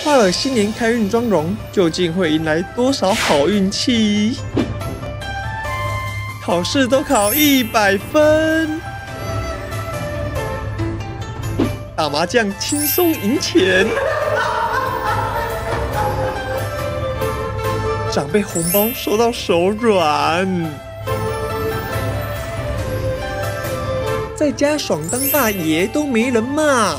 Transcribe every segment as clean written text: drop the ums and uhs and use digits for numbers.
画了新年开运妆容，究竟会迎来多少好运气？考试都考100分，打麻将轻松赢钱，长辈红包收到手软，在家爽当大爷都没人骂。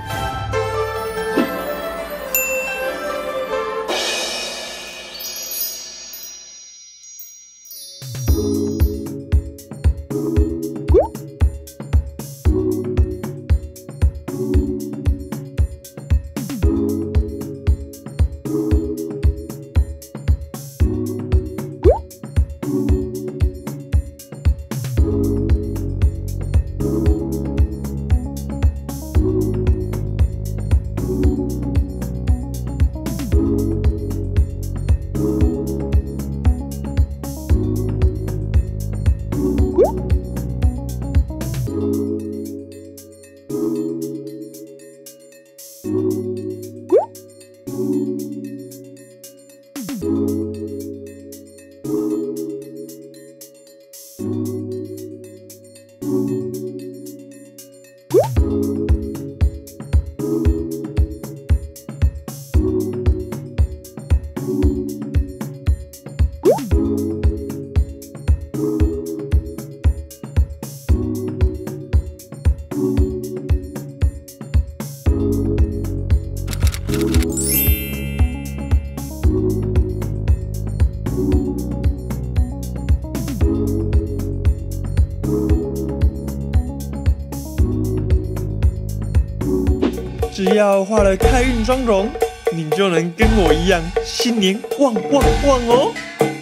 只要画了开运妆容，你就能跟我一样新年旺旺旺哦！